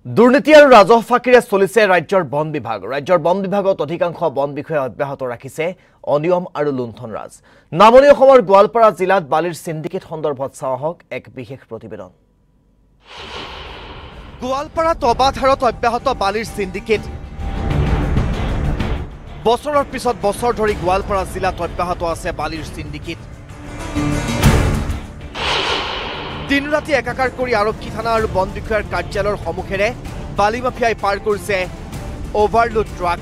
দুৰ্নীতি আৰু ৰাজহ ফাঁকিৰে চলিছে ৰাজ্যৰ বন বিভাগ। ৰাজ্যৰ বন বিভাগত অধিকাংশ বন বিষয়া অব্যাহত ৰাখিছে অনিয়ম আৰু লুণ্ঠনৰাজ। নামনি অসমৰ গোৱালপাৰা জিলাত বালিৰ সিন্ডিকেট সন্দৰ্ভত চাওয়া হওক এক বিশেষ প্ৰতিবেদন। গোৱালপাৰাত অবাধাৰত অব্যাহত বালিৰ সিন্ডিকেট। বছৰৰ পিছত বছৰ ধৰি গোৱালপাৰা জিলাত অব্যাহত আছে বালিৰ সিন্ডিকেট। দিন ৰাতি একাকাৰ কৰি আৰক্ষী থানা আৰু বন বিষয়াৰ কাৰ্যালয়ৰ সন্মুখেৰে বালি মাফিয়াই পাৰ কৰিছে অভাৰলোড ট্ৰাক।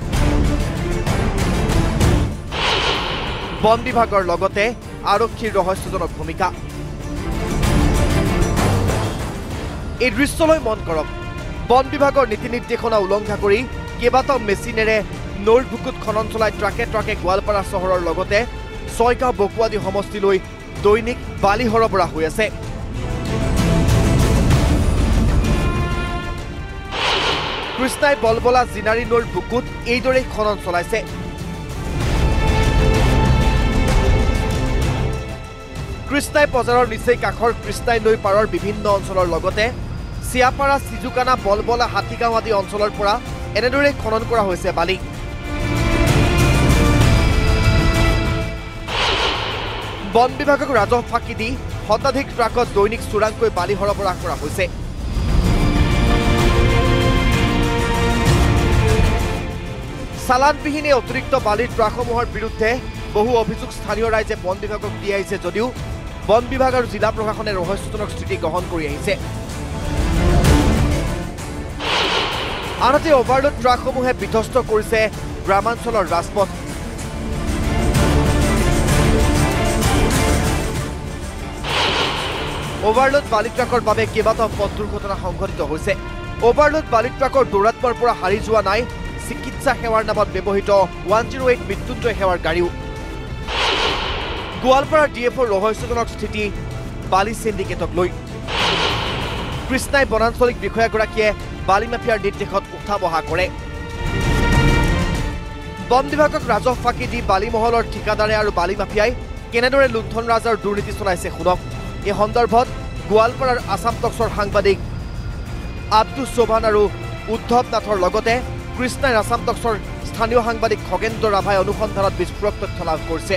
বন বিভাগৰ লগতে আৰক্ষীৰ ৰহস্যজনক ভূমিকা। এই দৃশ্যলৈ মন কৰক। বন বিভাগৰ নীতি নিৰ্দেশনা উলংঘা কৰি কেইবাটাও মেচিনেৰে নৈৰ বুকুত খনন চলাই ট্ৰাকে ট্ৰাকে গোৱালপাৰা চহৰৰ লগতে ছয়গাঁও বকুৱাদি সমষ্টিলৈ দৈনিক বালি সৰবৰাহ হৈ আছে। কৃষ্ণাই বলবলা জিনাৰী নৈৰ বুকুত এইদৰে খনন চলাইছে। কৃষ্ণাই বজাৰৰ নিচেই কাষৰ কৃষ্ণাই নৈ পাৰৰ বিভিন্ন অঞ্চলৰ লগতে চিয়াপাৰা চিজুকানা বলবলা হাতীগাঁও আদি অঞ্চলৰ পৰা এনেদৰে খনন কৰা হৈছে বালি। বন বিভাগক ৰাজহ ফাঁকি দি শতাধিক ট্ৰাকত দৈনিক চোৰাংকৈ বালি সৰবৰাহ কৰা হৈছে। চালানবিহীনে অতিৰিক্ত বালিৰ ট্ৰাকসমূহৰ বিৰুদ্ধে বহু অভিযোগ স্থানীয় ৰাইজে বন বিভাগক দি আহিছে যদিও বন বিভাগ আৰু জিলা প্ৰশাসনে ৰহস্যজনক স্থিতি গ্ৰহণ কৰি আহিছে। আনহাতে অভাৰলোড ট্ৰাকসমূহে বিধ্বস্ত কৰিছে গ্ৰামাঞ্চলৰ ৰাজপথ। অভাৰলোড বালি ট্ৰাকৰ বাবে কেইবাটাও পথ দুৰ্ঘটনা সংঘটিত হৈছে। অভাৰলোড বালি ট্ৰাকৰ দৌৰাত্মৰ পৰা হাৰি যোৱা নাই চিকিৎসা সেৱাৰ নামত ব্যৱহৃত 108 মৃত্যুঞ্জয় সেৱাৰ গাড়ীও। গোৱালপাৰা ডিএফঅ'ৰ ৰহস্যজনক স্থিতি বালি সিন্ডিকেটক লৈ। কৃষ্ণাই বনাঞ্চলিক বিষয়াগৰাকীয়ে বালি মাফিয়াৰ নিৰ্দেশত উঠা বহা কৰে। বন বিভাগক ৰাজহ ফাঁকি দি বালি মহলৰ ঠিকাদাৰে আৰু বালি মাফিয়াই কেনেদৰে লুণ্ঠনৰাজ আৰু দুৰ্নীতি চলাইছে শুনক। এই সন্দৰ্ভত গোৱালপাৰাৰ আছাম টক্সৰ সাংবাদিক আব্দুছ চৌহান আৰু উদ্ধৱ নাথৰ লগতে কৃষ্ণাই আছাম টক্সৰ স্থানীয় সাংবাদিক খগেন্দ্ৰ ৰাভাই অনুসন্ধানত বিস্ফোৰক তথ্য লাভ কৰিছে।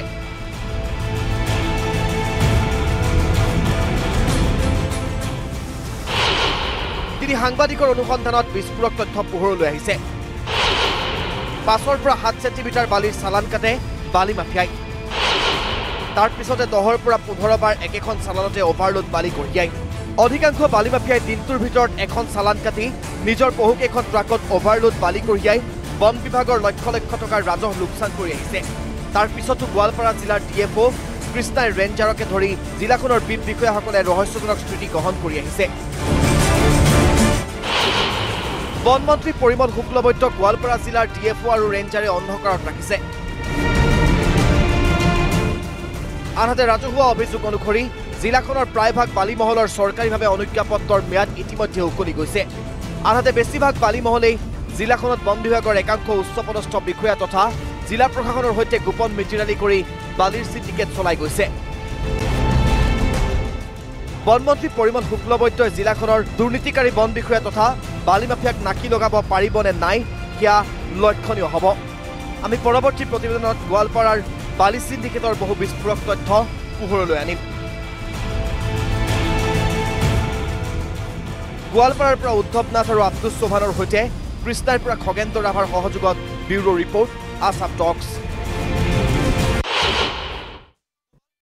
তিনি সাংবাদিকৰ অনুসন্ধানত বিস্ফোৰক তথ্য পোহৰলৈ আহিছে। 5ৰ পৰা 7 চেণ্টিমিটাৰ বালিৰ চালান কাটে বালি মাফিয়াই। তাৰ পিছতে 10ৰ পৰা 15 বাৰ একেখন চালানতে অভাৰলোড বালি কঢ়িয়ায়। অধিকাংশ বালি মাফিয়াই দিনটোৰ ভিতৰত এখন চালান কাটি নিজৰ বহুকেইখন ট্ৰাকত অভাৰলোড বালি কঢ়িয়াই বন বিভাগৰ লক্ষ লক্ষ টকাৰ ৰাজহ লোকচান কৰি আহিছে। তাৰ পিছতো গোৱালপাৰা জিলাৰ ডিএফঅ' কৃষ্ণাই ৰেঞ্জাৰকে ধৰি জিলাখনৰ বিপ বিষয়াসকলে ৰহস্যজনক স্থিতি গ্ৰহণ কৰি আহিছে। বন মন্ত্ৰী পৰিমল শুক্লবৈদ্যক গোৱালপাৰা জিলাৰ ডিএফঅ' আৰু ৰেঞ্জাৰে অন্ধকাৰত ৰাখিছে। আনহাতে ৰাজহুৱা অভিযোগ অনুসৰি জিলাখনৰ প্ৰায়ভাগ বালি মহলৰ চৰকাৰীভাৱে অনুজ্ঞাপত্ৰৰ ম্যাদ ইতিমধ্যে উকলি গৈছে। আনহাতে বেছিভাগ বালি মহলেই জিলাখনত বন বিভাগৰ একাংশ উচ্চপদস্থ বিষয়া তথা জিলা প্ৰশাসনৰ সৈতে গোপন মিতিৰালি কৰি বালিৰ সিন্ডিকেট চলাই গৈছে। বনমন্ত্ৰী পৰিমল শুক্লবৈদ্যই জিলাখনৰ দুৰ্নীতিকাৰী বন বিষয়া তথা বালি মাফিয়াক নাকি লগাব পাৰিব নে নাই সেয়া লক্ষণীয় হ'ব। আমি পৰৱৰ্তী প্ৰতিবেদনত গোৱালপাৰাৰ বালি সিন্ডিকেটৰ বহু বিস্ফোৰক তথ্য পোহৰলৈ আনিম। গোৱালপাৰাৰ পৰা উদ্ধৱ নাথ আৰু আব্দুছ চৌহানৰ সৈতে কৃষ্ণাৰ পৰা খগেন্দ্ৰ ৰাভাৰ সহযোগত ব্যুৰো ৰিপৰ্ট আছাম টক্স।